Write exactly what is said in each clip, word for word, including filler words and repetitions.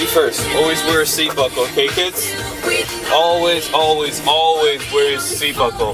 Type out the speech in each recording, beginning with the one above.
first, always wear a seat buckle, okay kids? Always, always, always wear a seat buckle.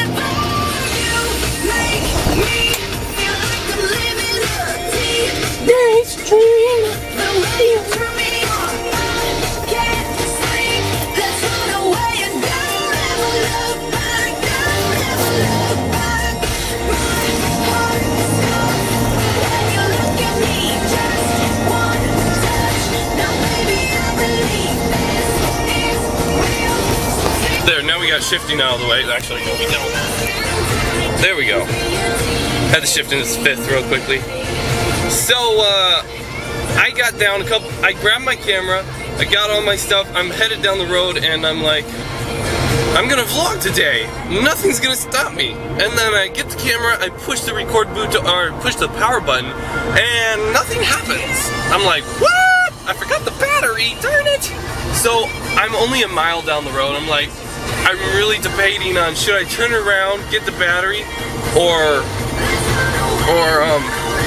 There, now we got shifting out of the way. Actually, no, we don't. There we go. Had to shift into fifth real quickly. So, uh, I got down a couple, I grabbed my camera, I got all my stuff, I'm headed down the road, and I'm like, I'm gonna vlog today. Nothing's gonna stop me. And then I get the camera, I push the record button, or push the power button, and nothing happens. I'm like, what? I forgot the battery, darn it. So, I'm only a mile down the road, I'm like, I'm really debating on should I turn around, get the battery, or, or, um,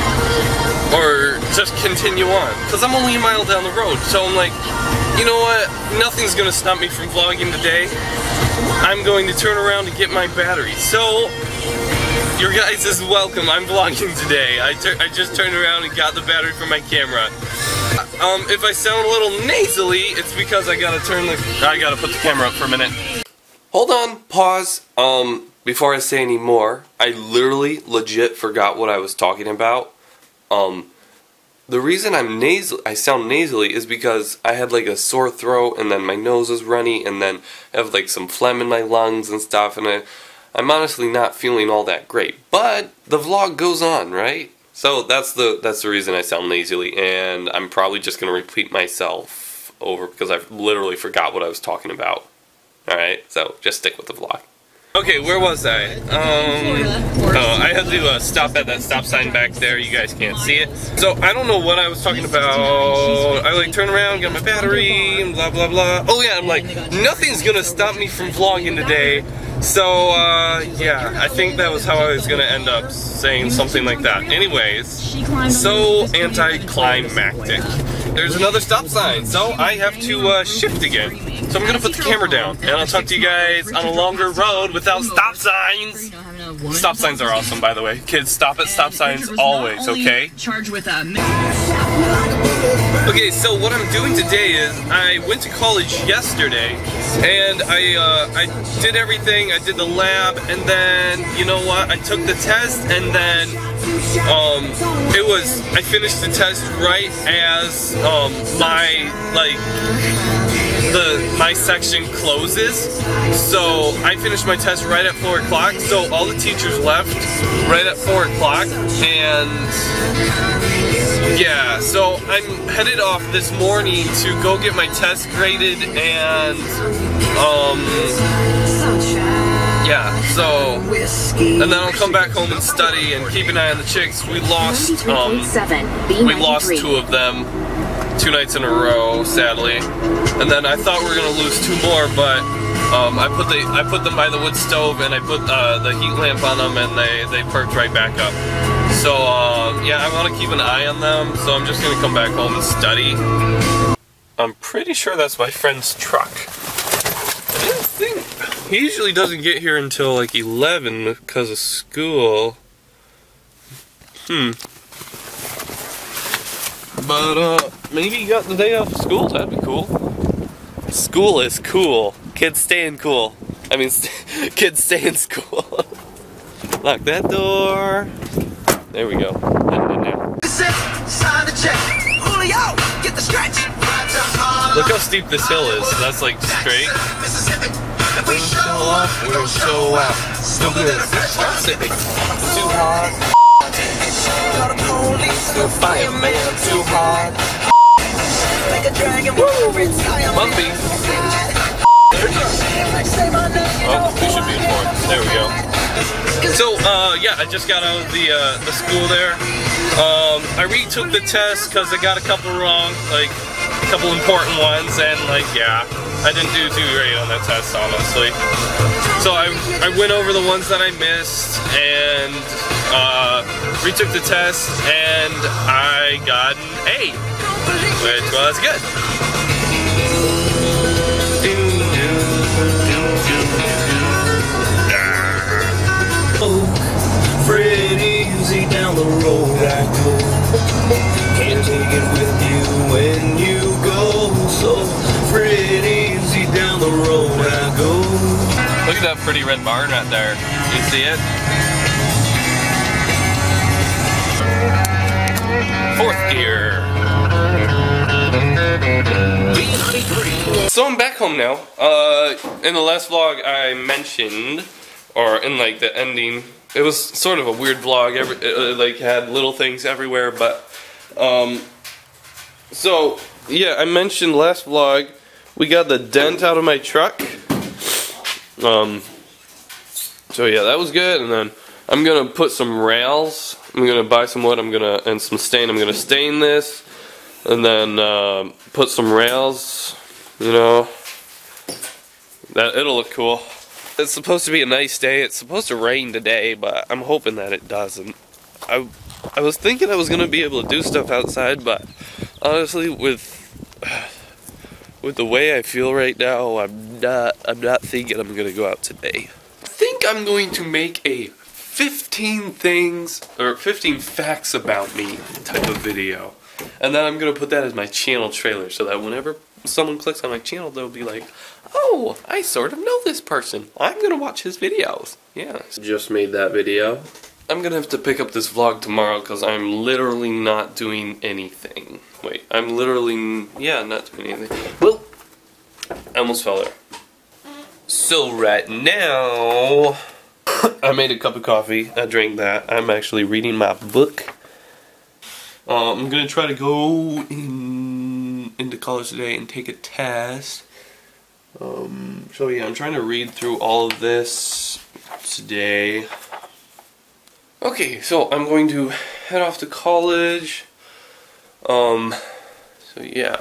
or just continue on, because I'm only a mile down the road. So I'm like, you know what, nothing's gonna stop me from vlogging today. I'm going to turn around and get my battery. So, your guys is welcome, I'm vlogging today. I, I just turned around and got the battery for my camera. Um, if I sound a little nasally, it's because I gotta turn the, I gotta put the camera up for a minute. Hold on, pause. Um, before I say any more, I literally legit forgot what I was talking about. Um, the reason I'm nasal, I sound nasally is because I had like a sore throat, and then my nose was runny, and then I have like some phlegm in my lungs and stuff, and I, I'm honestly not feeling all that great. But the vlog goes on, right? So that's the that's the reason I sound nasally, and I'm probably just gonna repeat myself over because I literally forgot what I was talking about. Alright, so just stick with the vlog. Okay, where was I? Um, oh, I had to uh, stop at that stop sign back there. You guys can't see it. So I don't know what I was talking about. I like turn around, got my battery, and blah blah blah. Oh yeah, I'm like, nothing's gonna stop me from vlogging today. So uh, yeah, I think that was how I was gonna end up saying something like that. Anyways, so anticlimactic. There's another stop sign, so I have to uh, shift again. So I'm gonna put the camera down, and I'll talk to you guys on a longer road without stop signs. Stop signs are awesome, by the way. Kids, stop at stop signs always, okay? Okay, so what I'm doing today is I went to college yesterday, and I uh, I did everything. I did the lab, and then you know what? I took the test, and then um, it was I finished the test right as um, my like. The my section closes, so I finished my test right at four o'clock. So all the teachers left right at four o'clock, and yeah, so I'm headed off this morning to go get my test graded, and um, yeah, so and then I'll come back home and study and keep an eye on the chicks. We lost um, we lost two of them. Two nights in a row, sadly, and then I thought we were gonna lose two more, but um, I put the I put them by the wood stove, and I put uh, the heat lamp on them, and they they perked right back up. So um, yeah, I want to keep an eye on them. So I'm just gonna come back home and study. I'm pretty sure that's my friend's truck. I didn't think he usually doesn't get here until like eleven because of school. Hmm. But, uh, maybe you got the day off of school, that'd be cool. School is cool. Kids staying cool. I mean, st kids stay in school. Lock that door. There we go. Look how steep this hill is. That's like straight. We're so off, we're so out. So good. Too hot. Too fireman, too hard. Bumpy. Oh, we should be in fourth. There we go. So, uh, yeah, I just got out of the uh, the school there. Um, I retook the test because I got a couple wrong, like a couple important ones, and like, yeah, I didn't do too great on that test, honestly. So I I went over the ones that I missed and uh, retook the test, and I got an A. Which was good. Oh, Freddy, easy down the road I go. Can't take it with you when you go. So, Freddy, easy down the road I go. Look at that pretty red barn right there. You see it? Fourth gear. So I'm back home now. Uh, in the last vlog I mentioned, or in like the ending, it was sort of a weird vlog. Every, it, like had little things everywhere, but um, so yeah, I mentioned last vlog we got the dent out of my truck. Um, so yeah, that was good. And then I'm gonna put some rails. I'm gonna buy some wood. I'm gonna and some stain. I'm gonna stain this, and then uh, put some rails. You know, that it'll look cool. It's supposed to be a nice day. It's supposed to rain today, but I'm hoping that it doesn't. I I was thinking I was gonna be able to do stuff outside, but honestly, with with the way I feel right now, I'm not I'm not thinking I'm gonna go out today. I think I'm going to make a fifteen things or fifteen facts about me type of video, and then I'm gonna put that as my channel trailer, so that whenever someone clicks on my channel, they'll be like, oh, I sort of know this person. I'm gonna watch his videos. Yeah. Just made that video. I'm gonna have to pick up this vlog tomorrow because I'm literally not doing anything. Wait, I'm literally, yeah, not doing anything. Well, I almost fell there. So right now, I made a cup of coffee. I drank that. I'm actually reading my book. Uh, I'm gonna try to go in into college today and take a test. Um, so yeah, I'm trying to read through all of this today. Okay, so I'm going to head off to college. Um, so yeah.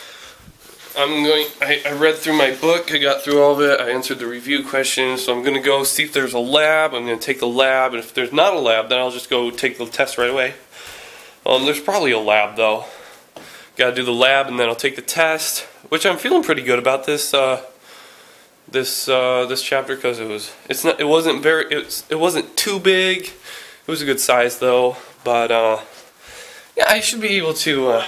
I'm going, I, I read through my book, I got through all of it, I answered the review questions, so I'm going to go see if there's a lab. I'm going to take the lab, and if there's not a lab, then I'll just go take the test right away. Um, there's probably a lab though. Gotta do the lab, and then I'll take the test, which I'm feeling pretty good about this, uh, this, uh, this chapter, because it was, it's not, it wasn't very, it's, it wasn't too big. It was a good size though, but, uh, yeah, I should be able to, uh,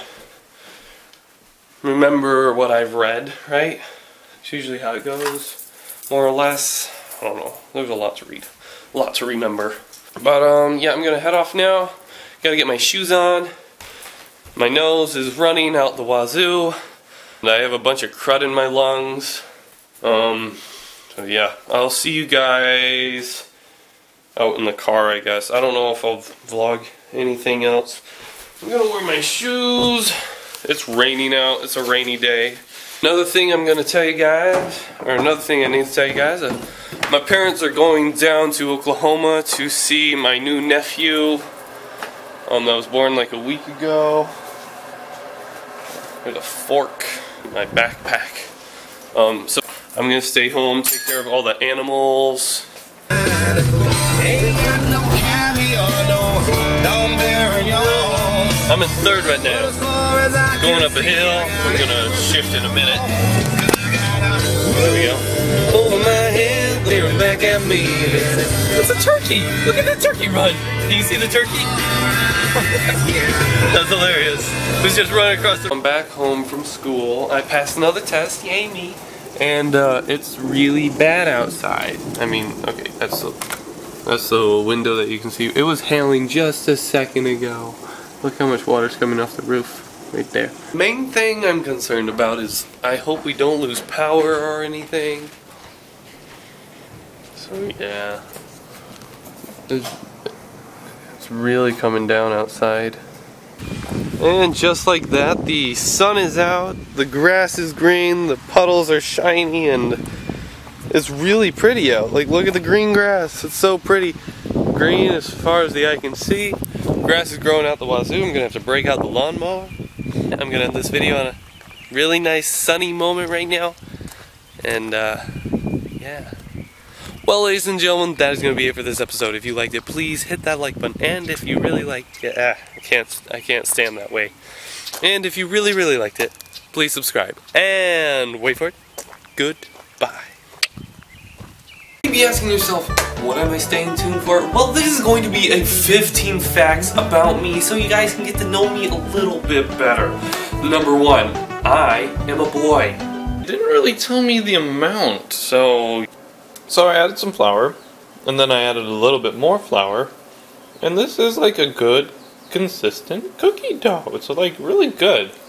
remember what I've read, right? It's usually how it goes, more or less. I don't know, there's a lot to read, a lot to remember. But, um, yeah, I'm gonna head off now. Gotta get my shoes on. My nose is running out the wazoo. And I have a bunch of crud in my lungs. Um, so yeah, I'll see you guys out in the car, I guess. I don't know if I'll vlog anything else. I'm gonna wear my shoes. It's raining out, it's a rainy day. Another thing I'm gonna tell you guys, or another thing I need to tell you guys, uh, my parents are going down to Oklahoma to see my new nephew um, that was born like a week ago. There's a fork in my backpack. Um, so I'm gonna stay home, take care of all the animals. I'm in third right now. Going up a hill. I'm gonna shift in a minute. There we go. Over my head, leering back at me. It's a turkey. Look at the turkey run. Do you see the turkey? That's hilarious. It was just running across the... I'm back home from school. I passed another test. Yay me. And uh, it's really bad outside. I mean, okay, that's the, that's the window that you can see. It was hailing just a second ago. Look how much water's coming off the roof right there. Main thing I'm concerned about is I hope we don't lose power or anything. So yeah, it's, it's really coming down outside. And just like that, the sun is out, the grass is green, the puddles are shiny, and it's really pretty out. Like, look at the green grass, it's so pretty. Green as far as the eye can see. Grass is growing out the wazoo. I'm gonna have to break out the lawnmower. I'm gonna end this video on a really nice sunny moment right now. And uh, yeah. Well, ladies and gentlemen, that is gonna be it for this episode. If you liked it, please hit that like button. And if you really liked it, ah, I can't, I can't stand that way. And if you really, really liked it, please subscribe. And wait for it. Goodbye. You may be asking yourself, what am I staying tuned for? Well, this is going to be a fifteen facts about me, so you guys can get to know me a little bit better. Number one, I am a boy. You didn't really tell me the amount, so... So I added some flour, and then I added a little bit more flour, and this is like a good, consistent cookie dough. It's like really good.